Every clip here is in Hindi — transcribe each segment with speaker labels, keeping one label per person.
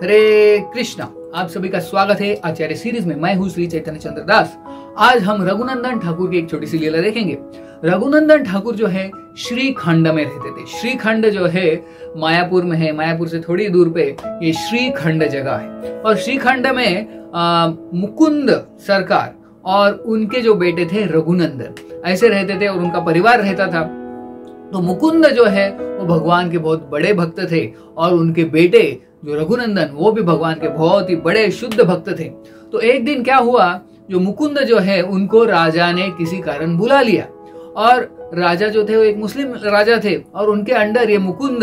Speaker 1: हरे कृष्णा। आप सभी का स्वागत है आचार्य सीरीज में। मैं हूँ श्री चैतन्य चंद्र दास। आज हम रघुनंदन ठाकुर की एक छोटी सी लीला देखेंगे। रघुनंदन ठाकुर जो है श्रीखंड में रहते थे। श्रीखंड जो है मायापुर में है। मायापुर से थोड़ी दूर पे ये श्रीखंड जगह है। और श्रीखंड में मुकुंद सरकार और उनके जो बेटे थे रघुनंदन ऐसे रहते थे और उनका परिवार रहता था। तो मुकुंद जो है वो भगवान के बहुत बड़े भक्त थे और उनके बेटे जो रघुनंदन वो भी भगवान के बहुत ही बड़े शुद्ध भक्त थे। तो एक दिन क्या हुआ, जो मुकुंद जो है उनको राजा ने किसी कारण बुला लिया और राजा जो थे वो एक मुस्लिम राजा थे और उनके अंडर ये मुकुंद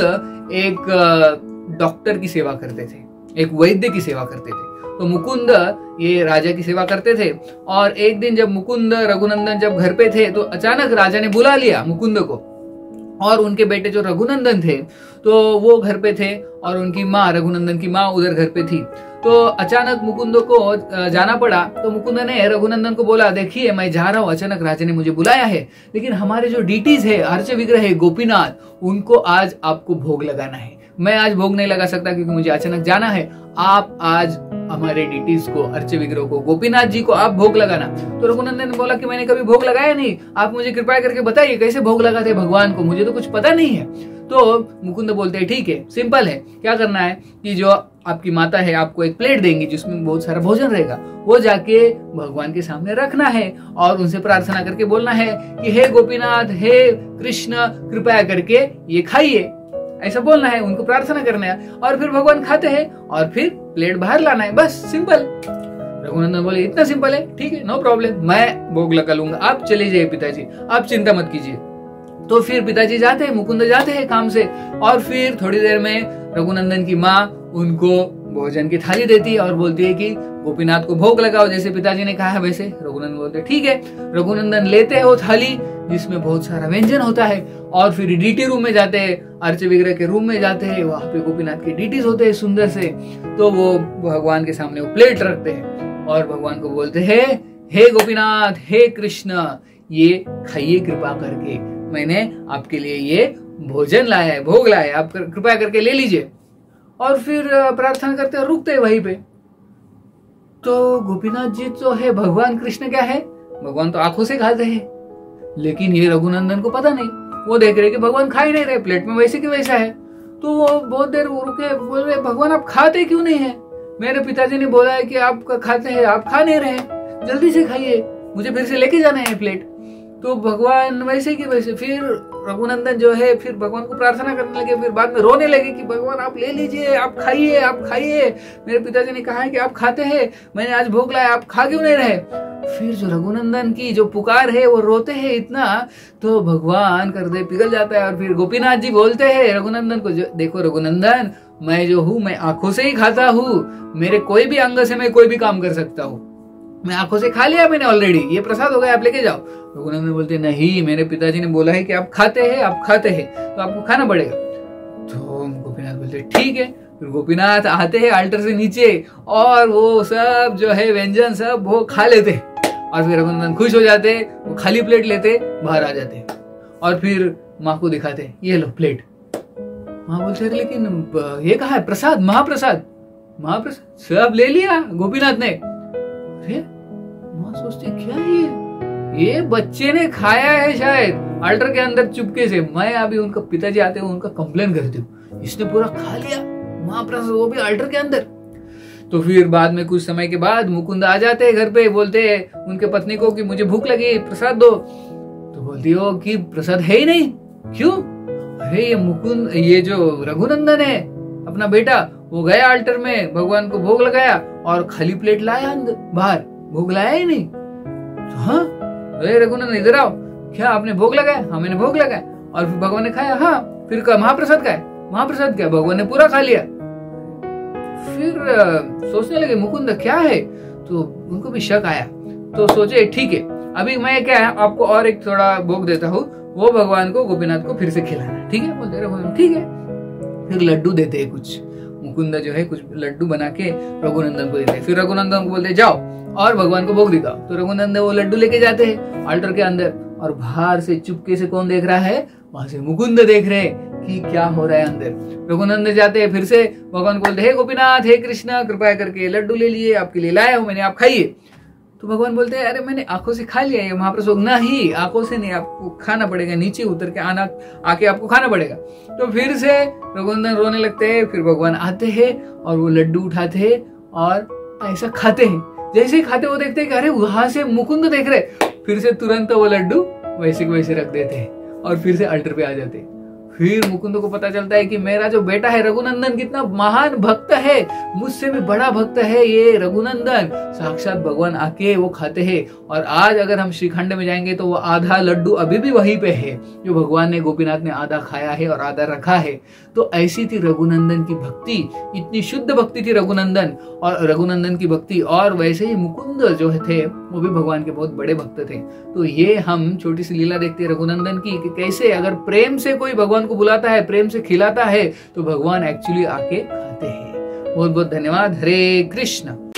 Speaker 1: एक डॉक्टर की सेवा करते थे, एक वैद्य की सेवा करते थे। तो मुकुंद ये राजा की सेवा करते थे और एक दिन जब मुकुंद रघुनंदन जब घर पे थे तो अचानक राजा ने बुला लिया मुकुंद को और उनके बेटे जो रघुनंदन थे तो वो घर पे थे और उनकी माँ रघुनंदन की माँ उधर घर पे थी। तो अचानक मुकुंद को जाना पड़ा। तो मुकुंद ने रघुनंदन को बोला, देखिए मैं जा रहा हूँ, अचानक राजा ने मुझे बुलाया है, लेकिन हमारे जो डीटीज है अर्च विग्रह है गोपीनाथ, उनको आज आपको भोग लगाना है। मैं आज भोग नहीं लगा सकता क्योंकि मुझे अचानक जाना है। आप आज हमारे डीटीज को, अर्च विग्रह को, गोपीनाथ जी को आप भोग लगाना। तो रघुनंदन ने बोला कि मैंने कभी भोग लगाया नहीं, आप मुझे कृपया करके बताइए कैसे भोग लगाते भगवान को, मुझे तो कुछ पता नहीं है। तो मुकुंद बोलते हैं ठीक है, सिंपल है, क्या करना है कि जो आपकी माता है आपको एक प्लेट देंगी जिसमें बहुत सारा भोजन रहेगा, वो जाके भगवान के सामने रखना है और उनसे प्रार्थना करके बोलना है कि हे गोपीनाथ, हे कृष्ण, कृपया करके ये खाइए, ऐसा बोलना है, उनको प्रार्थना करना है और फिर भगवान खाते हैं और फिर प्लेट बाहर लाना है, बस सिंपल। रघुनंदन बोले इतना सिंपल है, ठीक है, नो प्रॉब्लम, मैं भोग लगा लूंगा, आप चले जाइए पिताजी, आप चिंता मत कीजिए। तो फिर पिताजी जाते हैं, मुकुंद जाते हैं काम से और फिर थोड़ी देर में रघुनंदन की माँ उनको भोजन की थाली देती है और बोलती है कि गोपीनाथ को भोग लगाओ, जैसे पिताजी ने कहा है वैसे। रघुनंदन बोलते ठीक है। रघुनंदन लेते हैं वो थाली जिसमें बहुत सारा व्यंजन होता है और फिर डीटी रूम में जाते हैं, अर्च विग्रह के रूम में जाते हैं, वहां पे गोपीनाथ के डीटीज होते हैं सुंदर से। तो वो भगवान के सामने वो प्लेट रखते हैं और भगवान को बोलते हैं, हे गोपीनाथ, हे कृष्ण, ये खाइए कृपा करके, मैंने आपके लिए ये भोजन लाया है, भोग लाया है, आप कृपया करके ले लीजिए। और फिर प्रार्थना करते और रुकते हैं वहीं पे। तो गोपीनाथ जी तो है, भगवान कृष्ण क्या है, भगवान तो आंखों से खाते हैं, लेकिन ये रघुनंदन को पता नहीं। वो देख रहे कि भगवान खा ही नहीं रहे, प्लेट में वैसे की वैसा है। तो वो बहुत देर रुके, बोल रहे भगवान आप खाते क्यों नहीं है, मेरे पिताजी ने बोला है कि आप खाते हैं, आप खा नहीं रहे, जल्दी से खाइए, मुझे फिर से लेके जाना है प्लेट। तो भगवान वैसे की वैसे। फिर रघुनंदन जो है फिर भगवान को प्रार्थना करने लगे, फिर बाद में रोने लगे कि भगवान आप ले लीजिए, आप खाइए, आप खाइए, मेरे पिताजी ने कहा है कि आप खाते हैं, मैंने आज भोग लाया, आप खा क्यों नहीं रहे। फिर जो रघुनंदन की जो पुकार है वो रोते हैं इतना, तो भगवान कर दे पिघल जाता है और फिर गोपीनाथ जी बोलते हैं रघुनंदन को, देखो रघुनंदन, मैं जो हूँ मैं आंखों से ही खाता हूँ, मेरे कोई भी अंग से मैं कोई भी काम कर सकता हूँ, मैं आंखों से खा लिया मैंने ऑलरेडी, ये प्रसाद हो गया, आप लेके जाओ। रघुनंदन बोलते नहीं, मेरे पिताजी ने बोला है कि आप खाते हैं, आप खाते हैं तो आपको खाना पड़ेगा। तो गोपीनाथ बोलते ठीक है। फिर गोपीनाथ आते हैं अल्टर से नीचे और वो सब जो है व्यंजन सब वो खा लेते और फिर रघुनंदन खुश हो जाते, वो खाली प्लेट लेते बाहर आ जाते और फिर माँ को दिखाते, ये लो प्लेट। माँ बोलते लेकिन ये कहा है प्रसाद, महाप्रसाद, महाप्रसाद सब ले लिया गोपीनाथ ने। माँ सोचती क्या ये बच्चे ने खाया है शायद अल्टर के अंदर चुपके से, मैं अभी उनका पिताजी आते हैं उनका कंप्लेन करती हूँ, इसने पूरा खा लिया महाप्रसाद, वो भी अल्टर के अंदर। तो फिर बाद में कुछ समय के बाद मुकुंद आ जाते हैं घर पे, बोलते हैं उनके पत्नी को कि मुझे भूख लगी, प्रसाद दो। तो बोलती हो कि प्रसाद है ही नहीं, क्यों, अरे ये मुकुंद, ये जो रघुनंदन है अपना बेटा, वो गया अल्टर में, भगवान को भोग लगाया और खाली प्लेट लाया अंदर, बाहर भोग लाया ही नहीं। तो हाँ, अरे रघुनंदन इधर आओ, क्या आपने भोग लगाया, हाँ मैंने भोग लगाया और फिर भगवान ने खाया, हाँ फिर महाप्रसाद का है, महाप्रसाद क्या, भगवान ने पूरा खा लिया। फिर सोचने लगे मुकुंद क्या है, तो उनको भी शक आया। तो सोचे ठीक है, अभी मैं क्या है आपको और एक थोड़ा भोग देता हूँ, वो भगवान को गोपीनाथ को फिर से खिलाना, ठीक है। बोलते रघुनंदन ठीक है। फिर लड्डू देते हैं कुछ, मुकुंद जो है कुछ लड्डू बना के रघुनंदन को देते हैं। फिर रघुनंदन को बोलते जाओ और भगवान को भोग दिखाओ। तो रघुनंदन वो लड्डू लेके जाते हैं अल्टर के अंदर और बाहर से चुपके से कौन देख रहा है? वहां से मुकुंद देख रहे हैं कि क्या हो रहा है अंदर। रघुनंदन जाते हैं, फिर से भगवान बोलते, हे गोपीनाथ, हे कृष्णा, कृपया करके लड्डू ले लिए, आपके लिए लाया हूं मैंने, आप खाइए। तो भगवान बोलते हैं, अरे मैंने आंखों से खा लिया, ये महाप्रसाद। नहीं, आंखों से नहीं, आपको खाना पड़ेगा, नीचे उतर के आके आपको खाना पड़ेगा। तो फिर से रघुनंदन रोने लगते हैं। फिर भगवान आते हैं और वो लड्डू उठाते हैं और ऐसा खाते हैं। जैसे ही खाते वो देखते हैं कि अरे वहां से मुकुंद देख रहे, फिर से तुरंत वो लड्डू वैसे के वैसे रख देते हैं और फिर से अल्टर पे आ जाते हैं। फिर मुकुंद को पता चलता है कि मेरा जो बेटा है रघुनंदन कितना महान भक्त है, मुझसे भी बड़ा भक्त है ये रघुनंदन। साक्षात भगवान आके वो खाते हैं। और आज अगर हम श्रीखंड में जाएंगे तो वो आधा लड्डू अभी भी वहीं पे है जो भगवान ने, गोपीनाथ ने आधा खाया है और आधा रखा है। तो ऐसी थी रघुनंदन की भक्ति, इतनी शुद्ध भक्ति थी रघुनंदन और रघुनंदन की भक्ति। और वैसे ही मुकुंद जो थे वो भी भगवान के बहुत बड़े भक्त थे। तो ये हम छोटी सी लीला देखते हैं रघुनंदन की, कि कैसे अगर प्रेम से कोई भगवान को बुलाता है, प्रेम से खिलाता है, तो भगवान एक्चुअली आके खाते हैं। बहुत बहुत धन्यवाद। हरे कृष्ण।